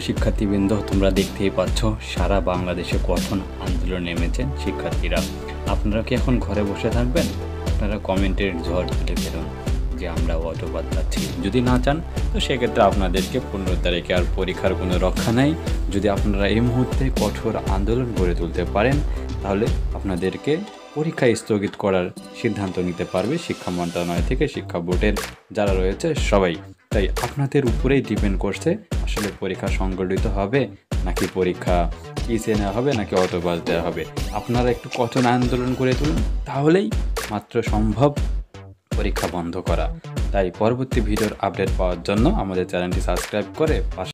শিক্ষার্থীবৃন্দ, তোমরা দেখতেই পাচ্ছ সারা বাংলাদেশে কঠোর আন্দোলন নেমেছেন শিক্ষার্থীরা। আপনারা কি এখন ঘরে বসে থাকবেন? আপনারা কমেন্টের ঝড় তুলে ফেলুন যে আমরা অটোপাত যাচ্ছি। যদি না চান তো সেক্ষেত্রে আপনাদেরকে 15 তারিখে আর পরীক্ষার কোনো রক্ষা নাই। যদি আপনারা এই মুহূর্তে কঠোর আন্দোলন গড়ে তুলতে পারেন তাহলে আপনাদেরকে পরীক্ষা স্থগিত করার সিদ্ধান্ত নিতে পারবে শিক্ষা মন্ত্রণালয় থেকে, শিক্ষা বোর্ডের যারা রয়েছে সবাই। তাই আপনাদের উপরেই ডিপেন্ড করছে আসলে পরীক্ষা সংগঠিত হবে নাকি পরীক্ষা পিছিয়ে নেওয়া হবে নাকি অটোপাস দেওয়া হবে। আপনারা একটু কঠোর আন্দোলন করে তুলুন, তাহলেই মাত্র সম্ভব পরীক্ষা বন্ধ করা। তাই পরবর্তী ভিডিওর আপডেট পাওয়ার জন্য আমাদের চ্যানেলটি সাবস্ক্রাইব করে